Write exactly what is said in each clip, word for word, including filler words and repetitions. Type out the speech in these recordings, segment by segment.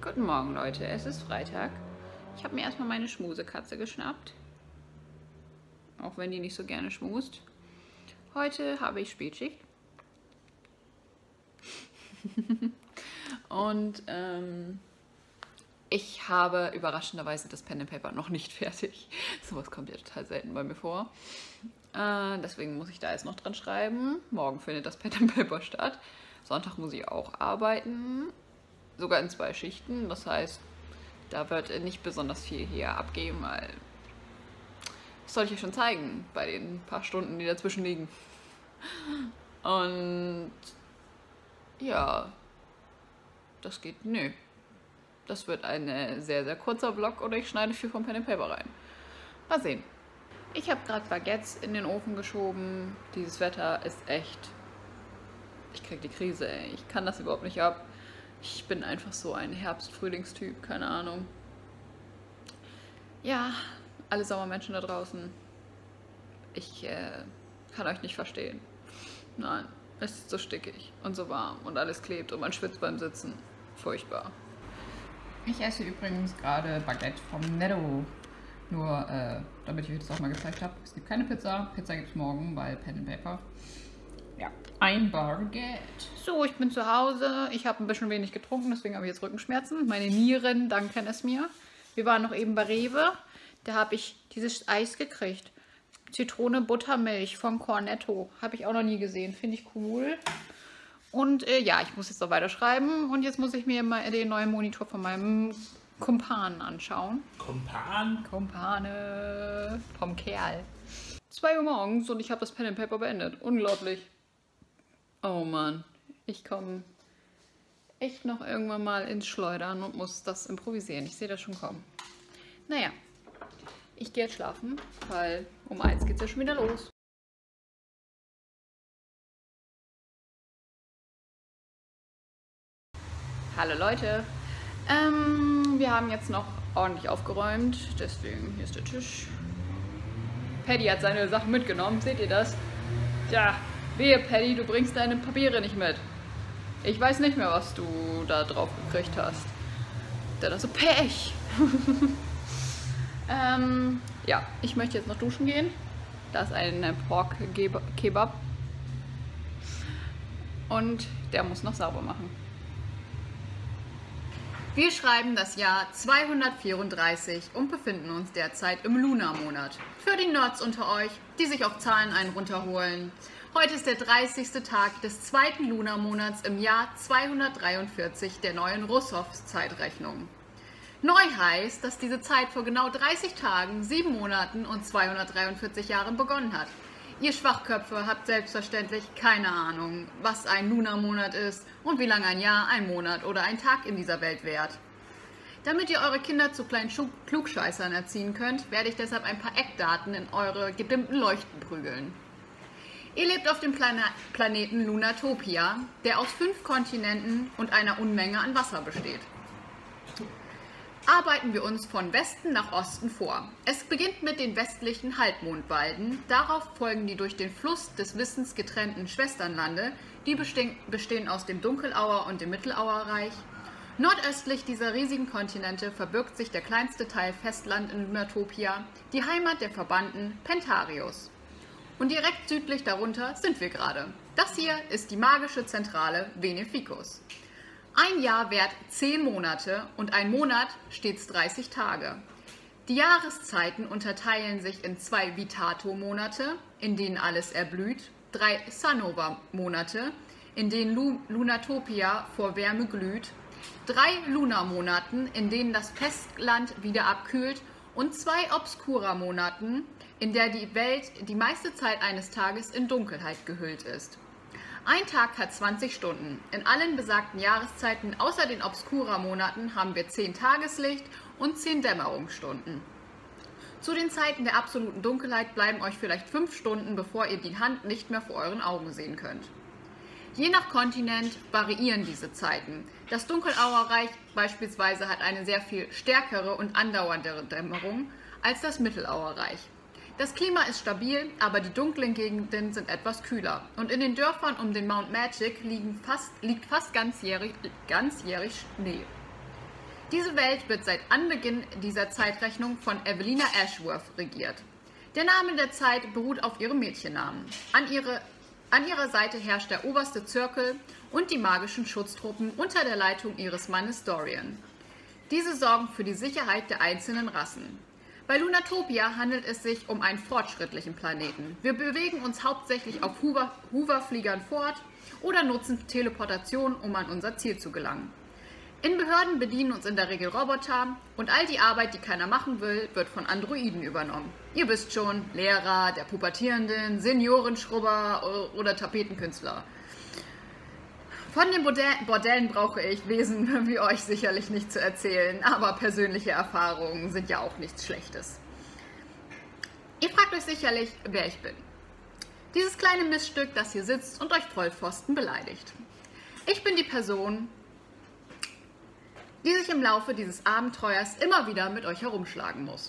Guten Morgen, Leute. Es ist Freitag. Ich habe mir erstmal meine Schmusekatze geschnappt. Auch wenn die nicht so gerne schmust. Heute habe ich Spätschicht. Und ähm, ich habe überraschenderweise das Pen and Paper noch nicht fertig. Sowas kommt ja total selten bei mir vor. Äh, deswegen muss ich da jetzt noch dran schreiben. Morgen findet das Pen and Paper statt. Sonntag muss ich auch arbeiten. Sogar in zwei Schichten. Das heißt, da wird nicht besonders viel hier abgeben, weil das soll ich ja schon zeigen bei den paar Stunden, die dazwischen liegen. Und ja, das geht, nö. Das wird ein sehr, sehr kurzer Vlog oder ich schneide viel vom Pen and Paper rein. Mal sehen. Ich habe gerade Baguettes in den Ofen geschoben. Dieses Wetter ist echt... Ich krieg die Krise, ey. Ich kann das überhaupt nicht ab. Ich bin einfach so ein Herbst-Frühlingstyp, keine Ahnung. Ja, alle Sommermenschen da draußen. Ich äh, kann euch nicht verstehen. Nein, es ist so stickig und so warm und alles klebt und man schwitzt beim Sitzen. Furchtbar. Ich esse übrigens gerade Baguette vom Netto. Nur, äh, damit ich euch das auch mal gezeigt habe. Es gibt keine Pizza. Pizza gibt es morgen bei Pen and Paper. Ja, ein Baguette. So, ich bin zu Hause. Ich habe ein bisschen wenig getrunken, deswegen habe ich jetzt Rückenschmerzen. Meine Nieren danken es mir. Wir waren noch eben bei Rewe. Da habe ich dieses Eis gekriegt. Zitrone Buttermilch von Cornetto. Habe ich auch noch nie gesehen. Finde ich cool. Und äh, ja, ich muss jetzt noch weiter schreiben. Und jetzt muss ich mir mal den neuen Monitor von meinem Kumpan anschauen. Kumpan? Kumpane vom Kerl. zwei Uhr morgens und ich habe das Pen and Paper beendet. Unglaublich. Oh Mann, ich komme echt noch irgendwann mal ins Schleudern und muss das improvisieren. Ich sehe das schon kommen. Naja, ich gehe jetzt schlafen, weil um eins geht es ja schon wieder los. Hallo Leute, ähm, wir haben jetzt noch ordentlich aufgeräumt, deswegen hier ist der Tisch. Paddy hat seine Sachen mitgenommen, seht ihr das? Ja, wehe Paddy, du bringst deine Papiere nicht mit. Ich weiß nicht mehr, was du da drauf gekriegt hast. Der hat so Pech. ähm, ja, ich möchte jetzt noch duschen gehen. Da ist ein Pork Kebab. Und der muss noch sauber machen. Wir schreiben das Jahr zweihundertvierunddreißig und befinden uns derzeit im Lunarmonat. Für die Nerds unter euch, die sich auf Zahlen einen runterholen. Heute ist der dreißigste Tag des zweiten Lunarmonats im Jahr zweihundertdreiundvierzig der neuen Rousseff-Zeitrechnung. Neu heißt, dass diese Zeit vor genau dreißig Tagen, sieben Monaten und zweihundertdreiundvierzig Jahren begonnen hat. Ihr Schwachköpfe habt selbstverständlich keine Ahnung, was ein Lunarmonat ist und wie lange ein Jahr, ein Monat oder ein Tag in dieser Welt währt. Damit ihr eure Kinder zu kleinen Klugscheißern erziehen könnt, werde ich deshalb ein paar Eckdaten in eure gedimmten Leuchten prügeln. Ihr lebt auf dem Plan Planeten Lunatopia, der aus fünf Kontinenten und einer Unmenge an Wasser besteht. Arbeiten wir uns von Westen nach Osten vor. Es beginnt mit den westlichen Halbmondwalden, darauf folgen die durch den Fluss des Wissens getrennten Schwesternlande, die bestehen, bestehen aus dem Dunkelauer und dem Mittelauerreich. Nordöstlich dieser riesigen Kontinente verbirgt sich der kleinste Teil Festland in Lunatopia, die Heimat der Verbannten Pentarius. Und direkt südlich darunter sind wir gerade. Das hier ist die magische Zentrale Veneficus. Ein Jahr währt zehn Monate und ein Monat stets dreißig Tage. Die Jahreszeiten unterteilen sich in zwei Vitato-Monate, in denen alles erblüht, drei Sanova-Monate, in denen Lu Lunatopia vor Wärme glüht, drei Lunarmonaten, in denen das Festland wieder abkühlt und zwei Obscura-Monaten, in der die Welt die meiste Zeit eines Tages in Dunkelheit gehüllt ist. Ein Tag hat zwanzig Stunden. In allen besagten Jahreszeiten außer den Obscura-Monaten haben wir zehn Tageslicht und zehn Dämmerungsstunden. Zu den Zeiten der absoluten Dunkelheit bleiben euch vielleicht fünf Stunden, bevor ihr die Hand nicht mehr vor euren Augen sehen könnt. Je nach Kontinent variieren diese Zeiten. Das Dunkelauerreich beispielsweise hat eine sehr viel stärkere und andauernde Dämmerung als das Mittelauerreich. Das Klima ist stabil, aber die dunklen Gegenden sind etwas kühler. Und in den Dörfern um den Mount Magic liegen fast, liegt fast ganzjährig, ganzjährig Schnee. Diese Welt wird seit Anbeginn dieser Zeitrechnung von Evelina Ashworth regiert. Der Name der Zeit beruht auf ihrem Mädchennamen. An, ihre, an ihrer Seite herrscht der oberste Zirkel und die magischen Schutztruppen unter der Leitung ihres Mannes Dorian. Diese sorgen für die Sicherheit der einzelnen Rassen. Bei Lunatopia handelt es sich um einen fortschrittlichen Planeten. Wir bewegen uns hauptsächlich auf Hoover, Hoover-Fliegern fort oder nutzen Teleportation, um an unser Ziel zu gelangen. In Behörden bedienen uns in der Regel Roboter und all die Arbeit, die keiner machen will, wird von Androiden übernommen. Ihr wisst schon, Lehrer, der Pubertierenden, Seniorenschrubber oder Tapetenkünstler. Von den Bordellen brauche ich Wesen wie euch sicherlich nicht zu erzählen, aber persönliche Erfahrungen sind ja auch nichts Schlechtes. Ihr fragt euch sicherlich, wer ich bin. Dieses kleine Miststück, das hier sitzt und euch Vollpfosten beleidigt. Ich bin die Person, die sich im Laufe dieses Abenteuers immer wieder mit euch herumschlagen muss.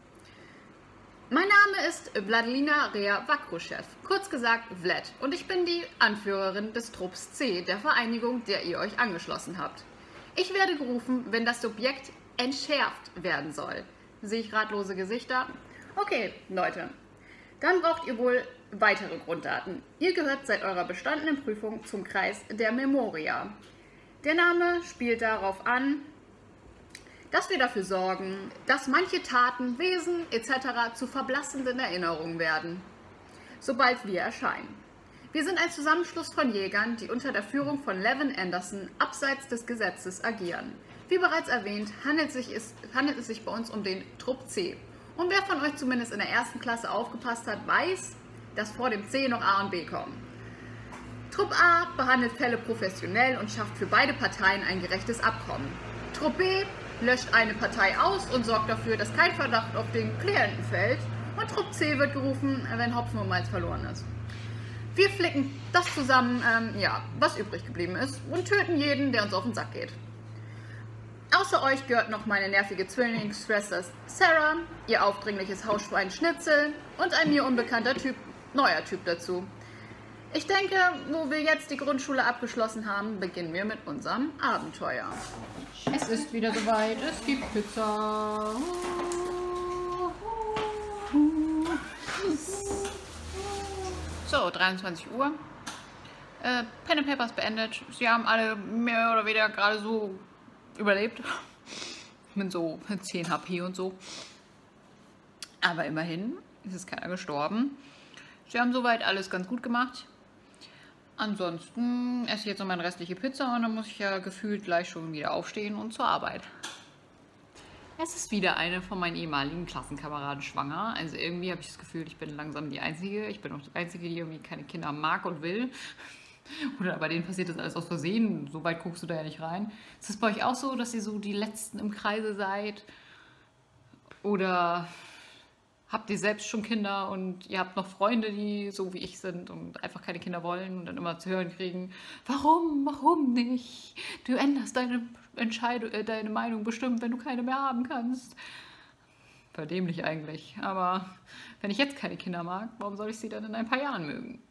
Mein Name ist Vladilina Rea Vakruschew, kurz gesagt Vlad, und ich bin die Anführerin des Trupps C, der Vereinigung, der ihr euch angeschlossen habt. Ich werde gerufen, wenn das Subjekt entschärft werden soll. Sehe ich ratlose Gesichter? Okay, Leute, dann braucht ihr wohl weitere Grunddaten. Ihr gehört seit eurer bestandenen Prüfung zum Kreis der Memoria. Der Name spielt darauf an, dass wir dafür sorgen, dass manche Taten, Wesen et cetera zu verblassenden Erinnerungen werden, sobald wir erscheinen. Wir sind ein Zusammenschluss von Jägern, die unter der Führung von Levin Anderson abseits des Gesetzes agieren. Wie bereits erwähnt, handelt, sich es, handelt es sich bei uns um den Trupp C. Und wer von euch zumindest in der ersten Klasse aufgepasst hat, weiß, dass vor dem C noch A und B kommen. Trupp A behandelt Fälle professionell und schafft für beide Parteien ein gerechtes Abkommen. Trupp B löscht eine Partei aus und sorgt dafür, dass kein Verdacht auf den Klienten fällt. Und Trupp C wird gerufen, wenn Hopfen und Malz verloren ist. Wir flicken das zusammen, ähm, ja, was übrig geblieben ist, und töten jeden, der uns auf den Sack geht. Außer euch gehört noch meine nervige Zwillingsschwester Sarah, ihr aufdringliches Hausschwein Schnitzel und ein mir unbekannter Typ, neuer Typ dazu. Ich denke, wo wir jetzt die Grundschule abgeschlossen haben, beginnen wir mit unserem Abenteuer. Es ist wieder soweit, es gibt Pizza. So, dreiundzwanzig Uhr. Äh, Pen and Paper ist beendet. Sie haben alle mehr oder weniger gerade so überlebt. Mit so zehn H P und so. Aber immerhin ist es keiner gestorben. Sie haben soweit alles ganz gut gemacht. Ansonsten esse ich jetzt noch meine restliche Pizza und dann muss ich ja gefühlt gleich schon wieder aufstehen und zur Arbeit. Es ist wieder eine von meinen ehemaligen Klassenkameraden schwanger. Also irgendwie habe ich das Gefühl, ich bin langsam die Einzige. Ich bin auch die Einzige, die irgendwie keine Kinder mag und will. Oder bei denen passiert das alles aus Versehen. So weit guckst du da ja nicht rein. Ist es bei euch auch so, dass ihr so die Letzten im Kreise seid? Oder habt ihr selbst schon Kinder und ihr habt noch Freunde, die so wie ich sind und einfach keine Kinder wollen und dann immer zu hören kriegen, warum, warum nicht? Du änderst deine Entscheidung, äh, deine Meinung bestimmt, wenn du keine mehr haben kannst. Verdämlich eigentlich, aber wenn ich jetzt keine Kinder mag, warum soll ich sie dann in ein paar Jahren mögen?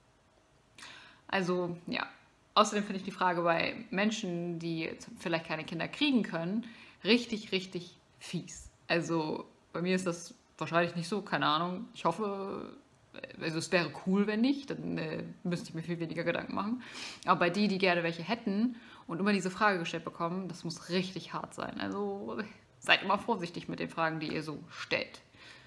Also, ja. Außerdem finde ich die Frage bei Menschen, die vielleicht keine Kinder kriegen können, richtig, richtig fies. Also, bei mir ist das wahrscheinlich nicht so, keine Ahnung. Ich hoffe, also es wäre cool, wenn nicht, dann äh, müsste ich mir viel weniger Gedanken machen. Aber bei die, die gerne welche hätten und immer diese Frage gestellt bekommen, das muss richtig hart sein. Also seid immer vorsichtig mit den Fragen, die ihr so stellt.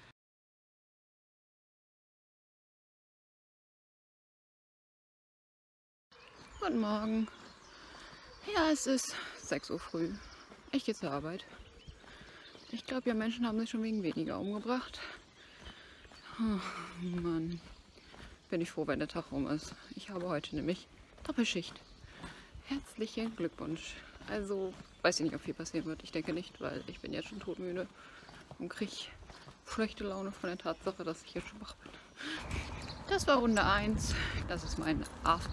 Guten Morgen. Ja, es ist sechs Uhr früh. Ich gehe zur Arbeit. Ich glaube, ja, Menschen haben sich schon wegen weniger umgebracht. Oh, Mann. Bin ich froh, wenn der Tag rum ist. Ich habe heute nämlich Doppelschicht. Herzlichen Glückwunsch. Also, weiß ich nicht, ob viel passieren wird. Ich denke nicht, weil ich bin jetzt schon todmüde und kriege schlechte Laune von der Tatsache, dass ich jetzt schon wach bin. Das war Runde eins. Das ist mein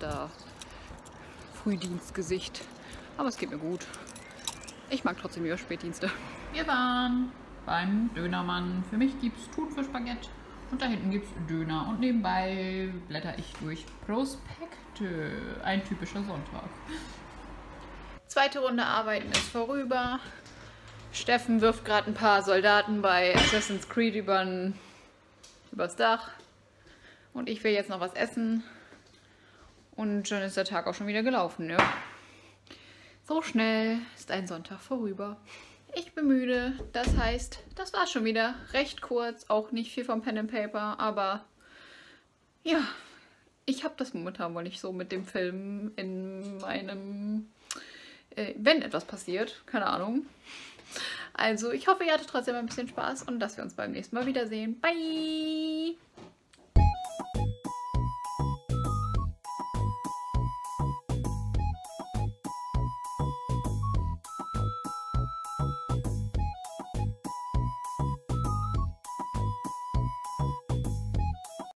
After-Frühdienstgesicht. Aber es geht mir gut. Ich mag trotzdem lieber Spätdienste. Wir waren beim Dönermann. Für mich gibt es Thunfischbaguette und da hinten gibt es Döner. Und nebenbei blätter ich durch Prospekte. Ein typischer Sonntag. Zweite Runde Arbeiten ist vorüber. Steffen wirft gerade ein paar Soldaten bei Assassin's Creed übern, übers Dach. Und ich will jetzt noch was essen. Und dann ist der Tag auch schon wieder gelaufen, ja. So schnell ist ein Sonntag vorüber. Ich bin müde, das heißt, das war's schon wieder. Recht kurz, auch nicht viel vom Pen and Paper, aber ja, ich habe das momentan wohl nicht so mit dem Film in meinem, äh, wenn etwas passiert, keine Ahnung. Also ich hoffe, ihr hattet trotzdem ein bisschen Spaß und dass wir uns beim nächsten Mal wiedersehen. Bye!